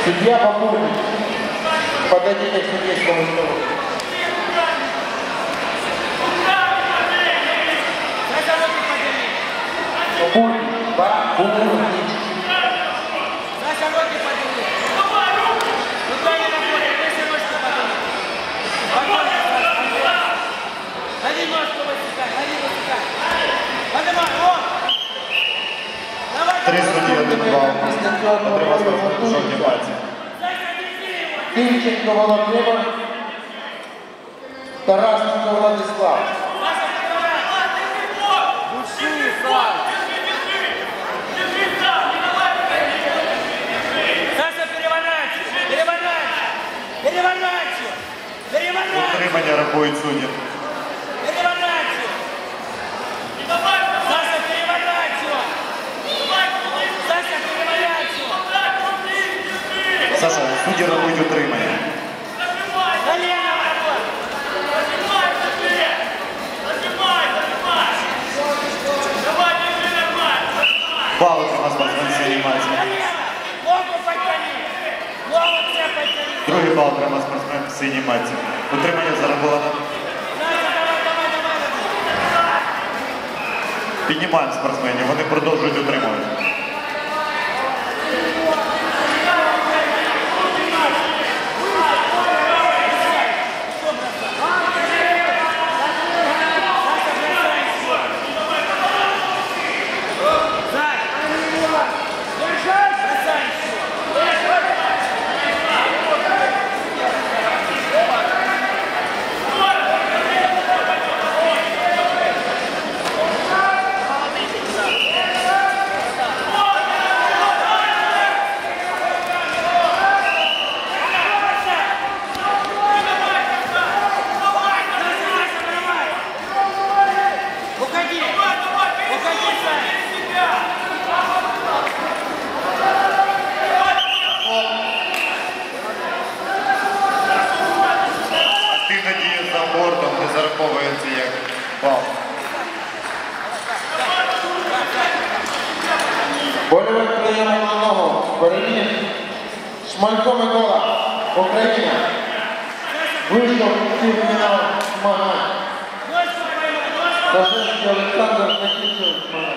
Судья Бакурник. Подойдите к судейскому столу. Бакурник. Бакурник. Саша, ноги подними. Руками работай, выше ножки подними. Гони ножку высекай, гони высекай. Поднимай, вот. Давай, 3 судді, 1 бал. Отримав спортсмен жовті пальці. Тимченко Володимир. Тарасенко Владислав. Утримання рахують судді. Переворачивай! Саша, переворачивай! Саша, переворачивай! Саша, судді рахують утримання. Колено работай! Бал отримав спортсмен синій майці. Ногу потяни! Ногу тебе потяни! Другий бал отримав спортсмен синій майці. Утримання зараховано. Піднімаємо спортсменів, вони продовжують утримувати. Активна дія за бортом не зараховується як бал. Больовим прийомом на ногу. Перемін. Шмалько Микола. Україна. Вийшов у півфінал змагань. Кожевський Олександр закінчив змагання.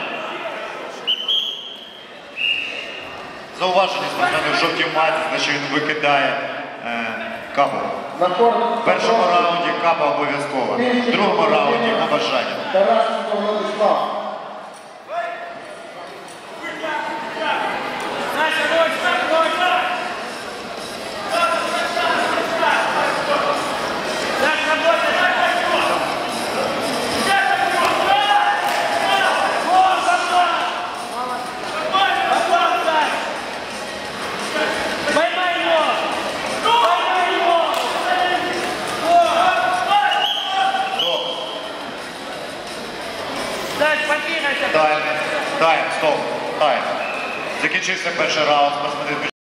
Зауваження спортсменів в жовтій майці, значить він викидає капу. На корт. В першому раунді капа обов'язкова, в другому раунді на бажання. Тарасенко Владислав. Саша, ручка, ручка! Саша, работай! Поймай его! Поймай его! Саш, подвигайся! Тайм, стоп, тайм. Закінчився перший раунд.